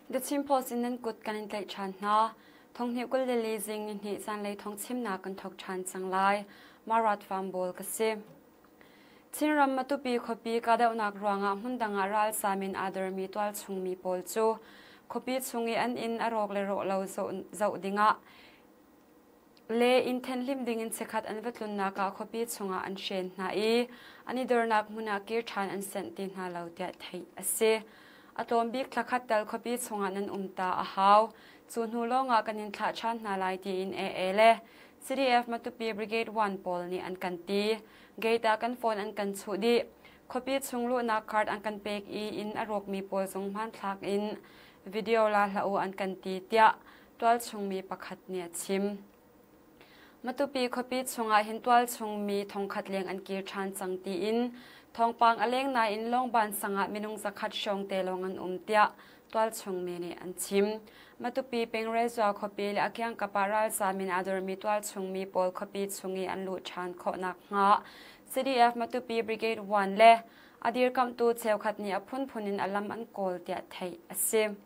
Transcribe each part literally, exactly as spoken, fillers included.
The Chimpos in an good can take chant na, Thawngchimnak Lily Zing in his Zaanlei Thawngchimnak and talk chant Zaanlei Marat Farm Bol Kasi. Tinram Matupi Kopi Kada Unak Ranga Hundanga Ral Samin Adar Mitwal Chung Mi Polcho, Kopi Chungi and in a rogle rolau Zaudinga. Le inten lim ding in sekat an vetlunaka Kopi Chunga and Shen na e, Anidernak Munakir Chan and Sentin Halau Tet Hay Ase. Atom big klakat dal Kopi Chunga and Umta a how, soon who longa can in Tlachan Nalaiti in A Ele, C D F Matupi Brigade one Polni and Kanti, Gata can phone and can sudi, Kopi Chunglu na card and can peg e in a rock me polsung man tlak in, video la lao and Kanti tia, twelve chung me pakat near chim. Matupi Kopi Chunga hin twelve chung me Thawngkhat leng and Kir Chan sang ti in, Thawngpang aleng na in long ban sanga minung zakat shong telong an umtia, twelve chung me ni and chim. Matupi peng rezwa Kopi le akyang kaparal sa min ador mi twelve chung me pol Kopi chungi an lu chan ko nak nga. C D F Matupi Brigade one le, adir kam tu chew khat ni apun punin alam an kol tia thai asim.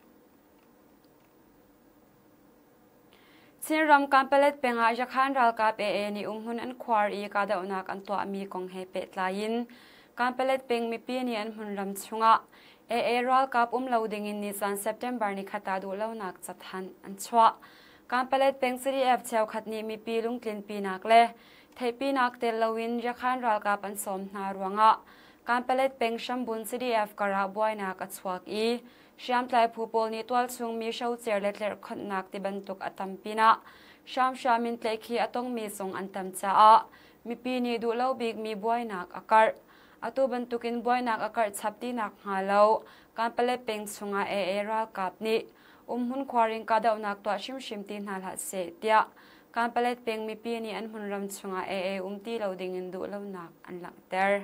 Sinram kampalet penga jakhan ral kap e ni umhun an khwar I kada unak an to ami kong he pet lain. Kampalet peng mi pi ni an hun ram chunga. E e ral kap um loading in Nisan September ni khata du lo nak chathan an chwa. Kampalet peng C D F chew khat ni mi pi lung tlin pi nak le. Thai pi nak tel lawin jakhan ral kap an som na ruanga. Kampalet peng shambun C D F kara boy nak achwak I. Sham tlai pupol ni twal chung mi shau cher letler khot nak ti bantuk atampina. Sham shamin tlai khi atong mi song antam cha a. Mi pi ni du lau big mi boy nak akar. Atu bantukin boy nak akar chapti nak halau. Kampalet peng chunga e e ral kap ni. Umhun khwaring kada unak to shim shim tin hal hat se tia. Kampalet peng mi pi ni an hun ram chunga e e umti lau dingin du lau nak an lang ter.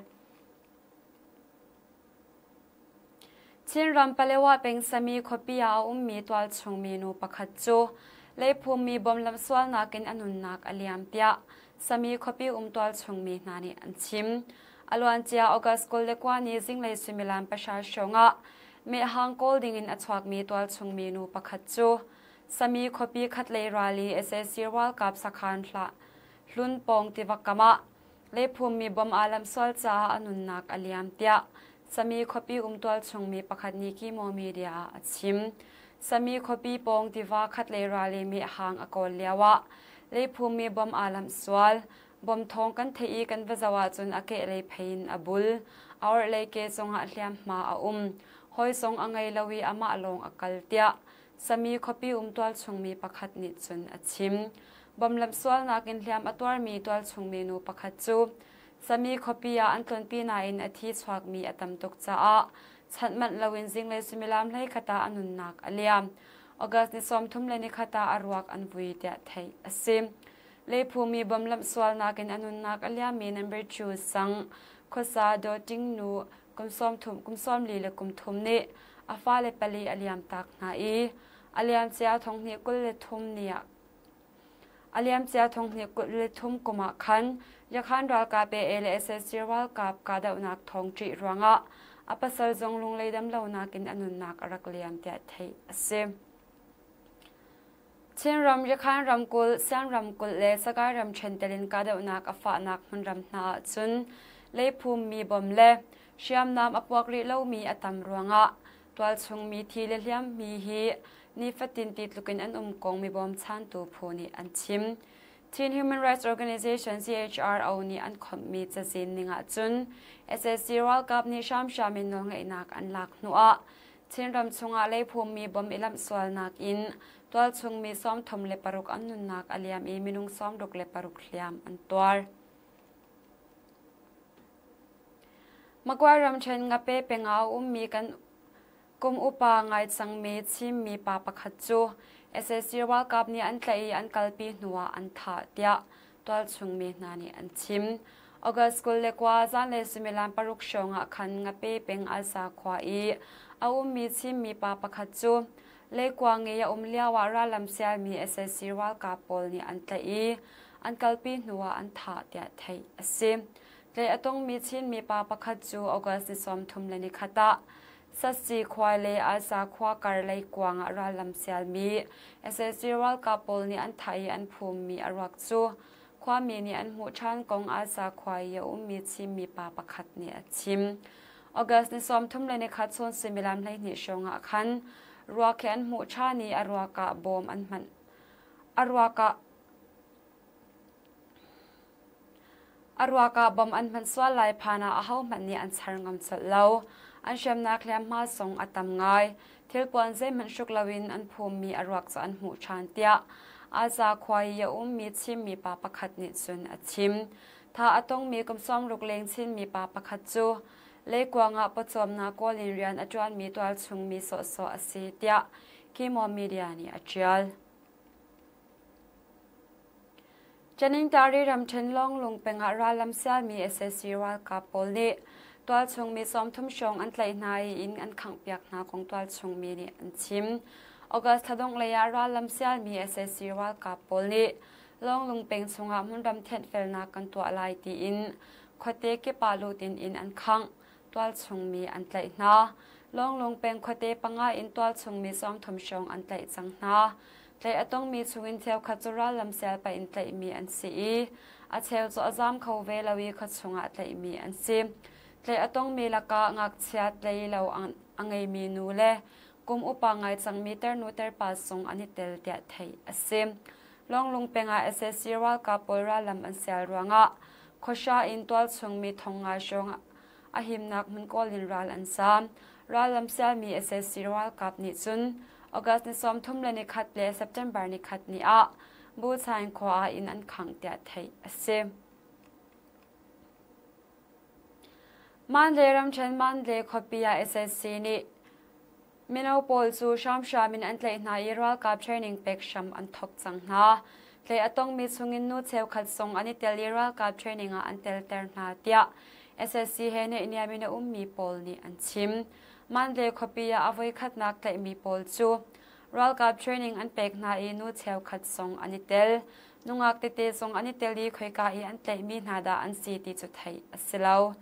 Chin ram palewa peng sami kopia ummi twal chung menu pakhatchu le phumi bom lam swal nakin anun nak aliam tia sami kopi um twal chung mi nani anchim alwan chia August kol le kwani Zaanlei sumilam pasha shonga me hang kol ding in achwak mi twal chung menu pakhatchu sami kopi khatlei rally S S C World Cup sakhan hla hlun pong tivakama le phumi bom alam swal cha anun nak aliam tia Sami Kopi umtual chung mi pakhat ni ki mo media achim. Sami Kopi pong diva khat le rally mi hang akol lewa. Le phumi bom alam swal. Bom thong kan thei kan vazawa chun ake le phain abul. Our le ke songa hliam ma a um. Hoi song angai lawi ama along akal tia. Sami Kopi umtual chung mi pakhat ni chun achim. Bom lam swal nakin hliam atwar mi tual chung mi nu pakhat chu. Sami Kopia Anton Pina in a tea swag me at them doctor a Chatman Lawin Zaanlei sumilam lay kata anun nak aliam. August ni som tum leni kata arwak an vui dia thay asim. Le pumi bom lam swal nakin anun nak aliam me number two sang kosa do ting nu kum som tum kum som li le kum tum ni afa le pali aliam tak na e aliam chia thong ni kul le thum niya. Aliam chia thong ni kul le thum kuma khan Yakhan ral ka pe L S S C World Cup kada unak thong tri ruanga apasal zong lung leidam lo nakin anun nak arak liam tia thei ase Chen ram yakhan ram kul sang ram kul le sagar ram chentelin kada unak afa nak hun ram na chun le phum mi bom le shiam nam apwak ri lo mi atam ruanga twal chung mi thi le hliam mi hi ni fatin tit lukin an um kong mi bom chan tu phoni an chim Teen Human Rights Organization C H R O ni an commit sa sin ninga chun S S C World Cup ni sham shamin no ngai nak an lak nuwa Teen ram chunga le phum mi bom ilam swal nak in twal chung mi som thom le paruk an nun nak aliam e minung som dok le paruk hliam an twar Magwar ram chen nga pe penga um mi kan kum upa ngai chang me chim mi pa pakhat chu S S C World Cup ni an tlai an kalpi nuwa an tha tia twal chung me nani an chim August kul le kwa Zaanlei sumilam paruk shonga khan nga pe peng alsa khwa I au mi chim mi pa pakhat chu le kwa nge ya umlia wa ra lam sial mi S S C World Cup pol ni an tlai an kalpi nuwa an tha tia thei ase le atong mi chin mi pa pakhat chu August ni som thum le ni khata สัตสีควายเลอาซาควาการเลยกวางอาราลัมเซียลมีเอสเอซีรัลกาปอลนี่อันไทยอันภูมิมีอารักจูความมีนี่อันหูชันกองอาซาควายยาอุมีชิมมีปาปะขัดเนี่ยชิมออกัสในซ้อมทุ่มเลยในคัดโซนซิมิลามเลยนิชงอ่ะคันรัวแขนหูชานีอารัวกาบอมอันมันอารัวกาอารัวกาบอมอันมันสวาลายพานาอาเฮามันนี่อันสารงำสุดเลวอันเชื่อมนักเลี้ยงมาส่งอัตมง่ายเที่ยวปวนเซมันชุกลวินอันภูมิมีอารักษอันหูชานเตียอาซาควายยาอุ้มมีชิมมีปาปะขัดนิสุนอชิมถ้าอตงมีกำซ้อมลูกเลงชินมีปาปะขัดจูเล็กกว่างะปจอมนาโกลินเรียนอจวนมีตัวชุงมีโซโซอสีเตียกิมอมีเดียนี่อจลจันิงตารีรำเชนลองลงเป็นอาราลัมเซลมีเอสเอซีรัลกาปอลนี่ตัวชงมีซ้อมทุ่มชงอันไหลนายอินอันขังเปียกนาของตัวชงมีนี่อันชิมออกัสทดงเลยอาราลัมเซลมีเอสเอซีรัลกาปอลนี่ลองลงเป็นชงอามุนรำเทนเฟลนากันตัวลายตีอินขวดเตกิปาลูตินอินอันขังตัวชงมีอันไหลนาลองลงเป็นขวดเตปังอาอินตัวชงมีซ้อมทุ่มชงอันไหลจังนาไหลต้องมีชงอินเทลขัดจุราลัมเซลไปอินไหลมีอันสีอาเทลจะอจามเขาเวลาวีขัดชงอันไหลมีอันซีเลยอต้องมีละกะงักเชียดเลยเราอังไงมีนูเล่กุมอุปงัยจังมีเตอร์นูเตอร์ปัสสงอันนี้เตลเดียไทยอซิมลองลงเป็นอาเอสเอซีรัลกับปอราลัมอันเซลรังะขชาอินตัวชงมีทงงาชงอาหิมนักมันก็ลินรัลอันซามรัลลัมเซลมีเอสเอซีรัลกับนิจุนออกัสในซ้อมทุ่มเลยในคัดเลเซปเทมเบอร์ในคัดนี้อ่ะบูชาอินขวาอินอันขังเดียไทยอซิมมันเริ่มเช่นมันเล่ขบียาเอสเอสซีนี่มินเอาโพลซูชามชามินอันเล่นายรัลกับเทรนนิ่งเป็กชัมอันทกจังนาเล่อต้องมีสุงินนูเซลขัดส่งอันนี้เตลีรัลกับเทรนนิ่งอันเตลเตอร์นาเตียเอสเอสซีเฮเนอินยามินอุ้มมีโพลนี่อันชิมมันเล่ขบียาอวัยขัดนักเล่มีโพลซูรัลกับเทรนนิ่งอันเป็กนาอินูเซลขัดส่งอันนี้เตลนุ่งอักเตเตส่งอันนี้เตลีคุยกาอีอันเตมีนาดาอันซีติจุดไทยสิลาว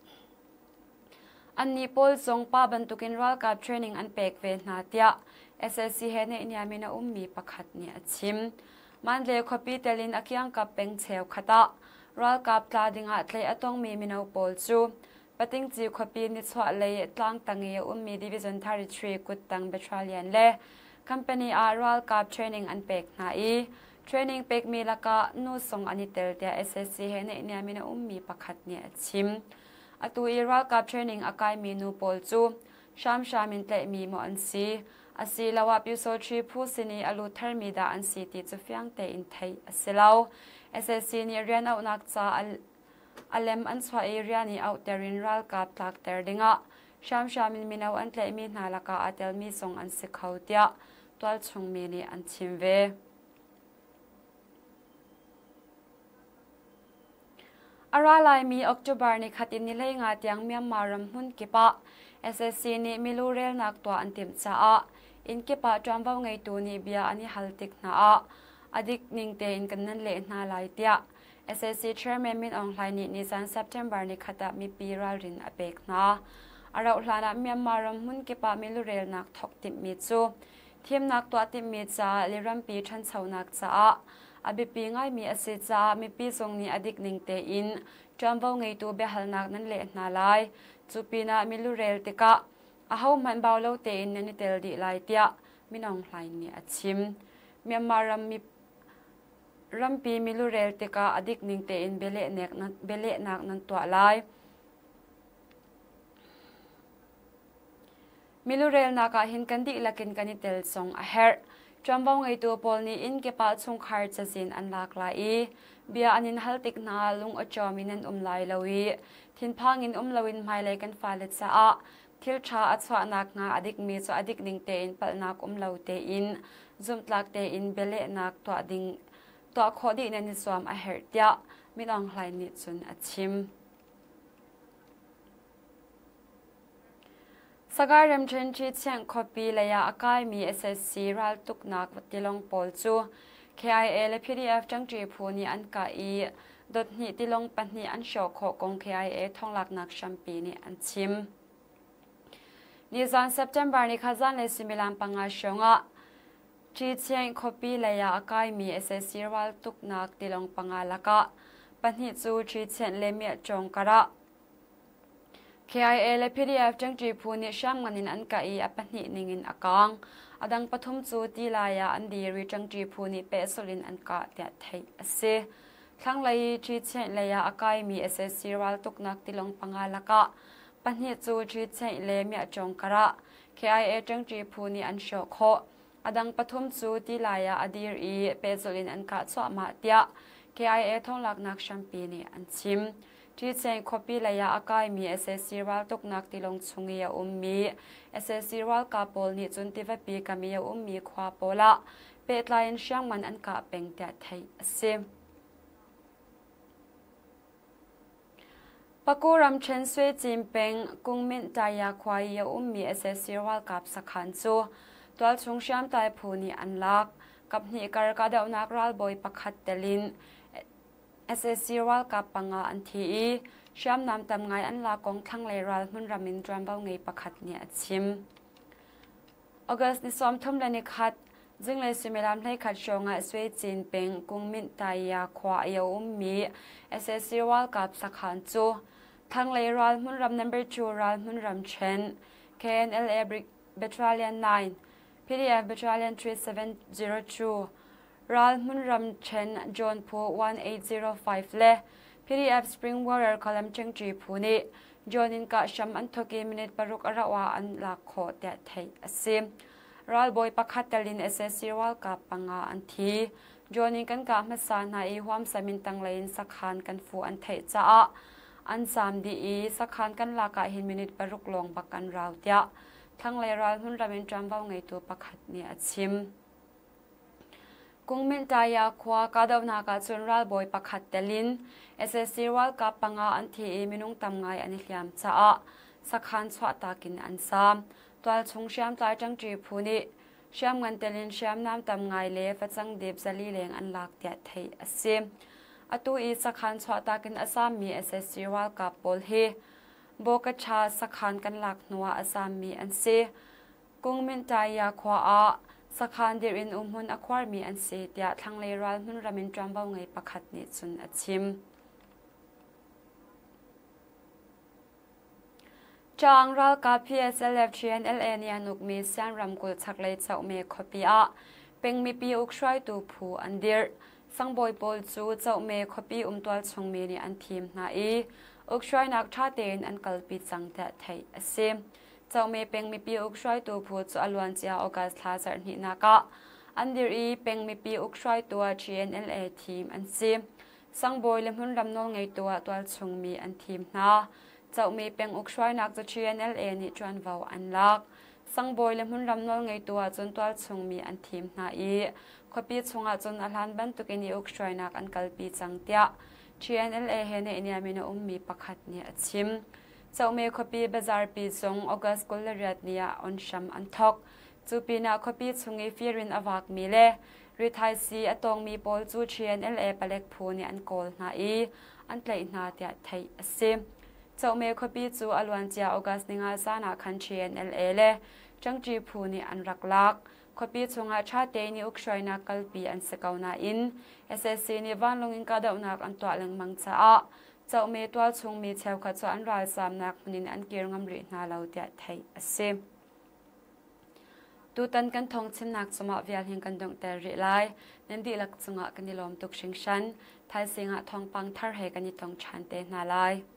อันนี้พอลส่งป้าบรรทุกินรัลกับเทรนนิ่งอันเป็กเวนาเตียเอสเอสซีเฮเนอินยามินาอุ้มมีประคัดเนี่ยชิมมันเลยขบีเตลินอักยังกับเป็นเชลขตะรัลกับตาดิงอัดเลยต้องมีมินาพอลจูปฏิงจีขบีนิสวะเลยตั้งตั้งเยอุ้มมีดิวิชั่นทาริทรีกุดตั้งเบทราเลียนเล่คัมพานีอารัลกับเทรนนิ่งอันเป็กนาอีเทรนนิ่งเป็กมีละกะนูส่งอันนี้เตลเตียเอสเอสซีเฮเนอินยามินาอุ้มมีประคัดเนี่ยชิมอตัวอิรัลกับเทรนนิ่งอากายมีนูโพลจูชามชามินเตมีมอันซีอาศิลาวปิวโซทรีผู้สินีอลูเทอร์มีดาอันซีติจุฟยังเตอินไทยอาศิลาวเอสเอสซีนี่เรียนเอานักจ้าอัลเลมอันสวาเอเรียนี่เอาเตรินรัลกับตักเตอร์ดิงะชามชามินมินเอาอันเตมีนาลกาอัเตลมีส่งอันสิเขาเตียตัวชงมีนี่อันชิมเวอาราลายมีออกตุบาร์ในขัดอินนิเลยงาเตียงเมียมมารำหุ่นกิปะเอสเอสซีนี่มิลูเรลนักตัวอันติมจ้าอินกิปะจอมเบาไงตัวนี้เบียอันนี้ฮัลติกนาอดิกนิงเตอินกันนั่นเละนาลายเตียเอสเอสซีเชอร์แมนมินออนไลน์นี่นิสันเซปเทมเบอร์ในขัดมีปีรัลรินอเบกนาอาราอุลานะเมียมมารำหุ่นกิปะมิลูเรลนักทอกติมมิจูทีมนักตัวติมมิจ้าลิรัมปีชันเสานักจ้าอบิปีง่ายมีอาศิจามีปีทรงนี้อดิกนิงเตอินจอมเบาไงตัวเบหัลนักนั่นเละนาลายจูปีนามิลูเรลติกะอาเฮามันเบาเล่าเตอินนันเตลดีลายเตียมินองไลน์นี่อชิมเมียมารัมมีรัมปีมิลูเรลติกะอดิกนิงเตอินเบเลเนกนั้นเบเลนักนั้นตัวลายมิลูเรลนักะหินกันดิลักินกันนิเตลทรงอาเฮร์จอมเบาไงตัวพอลนี้อินเก็บปัดชงคาร์จะสินอันหลากหลายเบียอันนินฮัลติกนาลุงอจอมินันอุมไลลาวีทินพังอินอุมลาวินไมเลยกันฟาเลตซาอะทิลชาอัศวานักงาอดิกมีจอดิกนิงเตอินปัลนักอุมลาวเตอินซุมตลักเตอินเบเลนักตัวดิงตัวโคดีนันนิสวามอาเฮร์เตียมิลองไลนิจุนอชิมสกายเรมเชนชีเชียงคอปีเลยอากายมีเอสเอสซีรัลตุกนักวัติลงโพลจู เค ไอ เอ และ พี ดี เอฟ จังจีพูนีอันกาอีดดนิติลงปันนีอันโชโคกง เค ไอ เอ ท่องหลักนักชัมปีนีอันชิมนิซานเซปเทมเบอร์นี้ข้าจันเลยสิมิลามปังอาชงะจีเชียงคบีเลยาอากายมีเอเซซีวัลตุกนักติลงปังอาละกะปัญหิจูจีเชียนเลเมียจงกระ เค ไอ เอ และ พี ดี เอฟ จังจีพูนิช่างมันนินอันกะอีอปัญหินิงินอากางอดังปฐุมจูตีลายาอันดีริจังจีพูนิเปสุลินอันกะเตียไทยเสทั้งเลยจีเชียนเลยาอากายมีเอเซซีวัลตุกนักติลงปังอาละกะปัญหิจูจีเชียนเลเมียจงกระ เค ไอ เอ จังจีพูนิอันโชโคอดังปฐุมจูตีลายาอดีรีเปสุลินอันกะสวมาเตีย เค ไอ เอ ทงลักนักชัมปีนีอันชิมจีเซนคบีเลยาอากายมีเอเซซีรัลตุกนักติลงชงเงียอุมมีเอเซซีรัลกาโปลนิจุนติวปีกามีอุมมีควาโปละเปตลายนช่างมันอันกะเป็งเตะไทยเซมปกูรัมเชนสวยจิมเป็งกุงมินตายาควายอุมมีเอเซซีรัลกับสักขันจูตัวชงช่างตายพูนีอันลักกับนี่การกระเดานักรัลบอยปักขัดเตลินเอสเอซีรัลกับปังอาอันทีช่างนำตำไงอันลากองทั้งเลยรัลมุนรามินจวนเบาไงปักขัดเนี่ยชิมออกัสนิสอมทุ่มเลนิขัดจึงเลยสิเมลามให้ขัดชงอ่ะสวยจีนเป็งกุงมินตายาควายอุมมีเอสเอซีรัลกับสักขันจูทั้งเลยรัลมุนราม number two รัลมุนรามเชน เค เอ็น แอล เอ battalion nineพี ดี เอฟ battalion three seven zero two รัลมุนรำเชนจอนพูone eight zero fiveเล่ พี ดี เอฟ Spring Warrior คอลัมจังจีพูนี่จอนินกะชัมอันทกีมินิตปรุกอระวาอันลักโคเตะไทยซิมรัลบอยปักขัดเตลินเอเซซีรัลกับปังอาอันทีจอนินกันกะมัสานาอีหวามสมินตังเลนสักขันกันฟูอันไทยจ้าอันสามดีอีสักขันกันลากะหินมินิตปรุกลงปักกันราวเตะทั้งเลยรัลมุนรามินจำเบาไงตัวปักขัดเนี่ยชิมกุงมินตายาควากาดาวนากาจุนรัลบอยปักขัดเตลินเอเซซีรัลกับปังอาอันทีมินุงตำไงอันนิยามจ้าสักขันสวัสตากินอันสามตัวชงเชียมตายจังจีพูนิเชียมเงินเตลินเชียมน้ำตำไงเลฟจังเดีบซาลีเลงอันลักเตะไทยอซิมอตูอีสักขันสวัสตากินอัสามมีเอเซซีรัลกับโปลฮีโบกชาสักขันกันลักนัวอัสามมีอันซีกุงมินตายาควาอาสักขันเดรินอุมหุนอความีอันซีเดียทั้งเลรัลมุนรามินจำเบาไงปักขัดนิจุนอัชิมจางรัลกับ พี เอส แอล เอฟ ที เอ็น แอล เอ เนี่ยนุกมีเสียงรำกุลชักเลยเจ้าเมฆคบีอาเป็นมีปีอุกช่วยตูผู้อันเดียร์สังบอยโปลจูเจ้าเมฆคบีอุ้มตัวชงมีนี่อันทีมนาอีอุกช่วยนักชาเตนอันกัลปิจังแต่ไทยเซมเจ้าเมย์เป็นมีปีอุกช่วยตัวผู้จูอลวนเจียออกัสลาซาร์นินากะอันเดียร์เป็นมีปีอุกช่วยตัว ที เอ็น แอล เอ ทีมอันเซมสังบอยเล่มหุ่นรำนองไงตัวตัวชงมีอันทีมนาเจ้ามีเป็นอุกช่วยนักจะ ที เอ็น แอล เอ นี่จวนวาวอันลักสังบอยเล่มหุ่นรำนองไงตัวจนตัวชงมีอันทีมนาอีขบีชงอาจนอลันบันตุกินีอุกช่วยนักอันกัลปีจังเตีย ที เอ็น แอล เอ เฮเนเนี่ยมีนอุ้มมีปักขัดเนี่ยชิมเจ้ามีขบีบาซาร์ปีชงออกัสกุลเรียดเนี่ยอันชัมอันทอกจูปีนาขบีชงอีฟิรินอวักมีเล่ริทายซีอตองมีบอลจู ที เอ็น แอล เอ ปเล็กพูเนี่ยอันโกลนาอีอันเตยนาเตียไทยซิมเจ้าเมย์ขบีจูอลวันเจียออกัสนิงาซานาคัน ที เอ็น แอล เอ เล่จังจีพูเนี่ยอันรักลักขบีชงอาชาเตนิอุกช่วยนักกัลปีอันสกาวนาอินเอสเอสซีนิวันลงอินกาดาวนักอันตัวเลงมังจ้าเจ้าเมย์ตัวชงมีเชลขัดจอันรายสามนักมุนินอันเกียงอมรินาเลาเดียไทยเซมตูตันกันทองชิมนักสมาวิลเฮงกันดงแต่ริไลนันดีลักจงะกันนิลอมตุกชิงชันไทยเสียงะทองปังทาร์เฮกันนิตองชันเตนาไล